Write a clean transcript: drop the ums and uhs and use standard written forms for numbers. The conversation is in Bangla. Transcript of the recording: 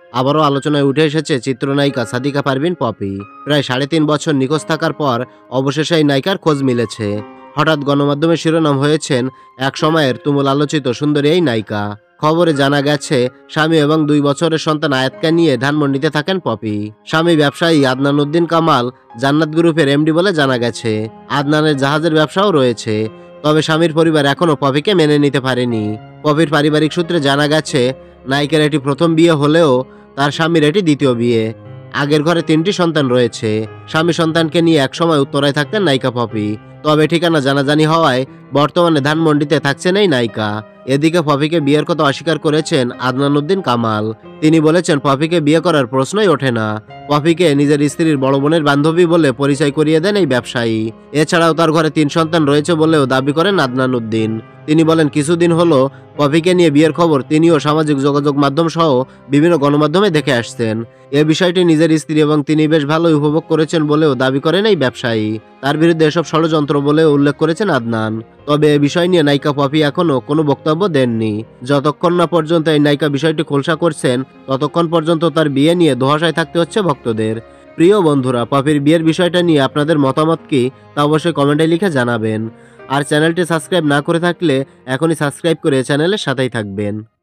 আবারও আলোচনায় উঠে এসেছে চিত্রনায়িকা সাদিকা পারভিন পপি। প্রায় ৩.৫ বছর নিখোঁজ থাকার পর অবশেষে এই নায়িকার খোঁজ মিলেছে। হঠাৎ গণমাধ্যমে শিরোনাম হয়েছেন এক সময়ের তুমুল আলোচিত সুন্দরী এই নায়িকা। খবরে জানা গেছে স্বামী এবং ২ বছরের সন্তান আয়াতকে নিয়ে ধানমন্ডিতে থাকেন পপি। স্বামী ব্যবসায়ী আদনান উদ্দিন কামাল জান্নাত গ্রুপের এমডি বলে জানা গেছে। আদনানের জাহাজের ব্যবসাও রয়েছে। তবে স্বামীর পরিবার এখনও পপিকে মেনে নিতে পারেনি। পপির পারিবারিক সূত্রে জানা গেছে নায়িকার এটি প্রথম বিয়ে হলেও তার স্বামীর এটি দ্বিতীয় বিয়ে। আগের ঘরে ৩টি সন্তান রয়েছে। স্বামী সন্তানকে নিয়ে একসময় উত্তরায় থাকতেন নায়িকা পপি। তবে ঠিকানা জানাজানি হওয়ায় বর্তমানে ধানমন্ডিতে থাকছেন এই নায়িকা। এদিকে পপিকে বিয়ের কথা অস্বীকার করেছেন আদনান উদ্দিন কামাল। তিনি বলেছেন পপিকে বিয়ে করার প্রশ্নই ওঠে না। পপিকে নিজের স্ত্রীর বড় বোনের বান্ধবী বলে পরিচয় করিয়ে দেন এই ব্যবসায়ী। এছাড়াও তার ঘরে ৩ সন্তান রয়েছে বলেও দাবি করেন আদনান উদ্দিন। তিনি বলেন কিছুদিন হলো পপিকে নিয়ে বিয়ের খবর তিনিও সামাজিক যোগাযোগ মাধ্যম সহ বিভিন্ন গণমাধ্যমে দেখে আসছেন। এ বিষয়টি নিজের স্ত্রী এবং তিনি বেশ ভালোই উপভোগ করেছেন বলেও দাবি করেন এই ব্যবসায়ী। তার বিরুদ্ধে এসব ষড়যন্ত্র বলেও উল্লেখ করেছেন আদনান। তবে এ বিষয় নিয়ে নায়িকা পপি এখনও কোনো বক্তব্য দেননি। যতক্ষণ না পর্যন্ত এই নায়িকা বিষয়টি খোলসা করছেন ততক্ষণ পর্যন্ত তার বিয়ে নিয়ে ধোঁয়াশায় থাকতে হচ্ছে ভক্তদের। প্রিয় বন্ধুরা, পপির বিয়ের বিষয়টা নিয়ে আপনাদের মতামত কি তা অবশ্যই কমেন্টে লিখে জানাবেন। আর চ্যানেলটি সাবস্ক্রাইব না করে থাকলে এখনই সাবস্ক্রাইব করে চ্যানেলের সাথেই থাকবেন।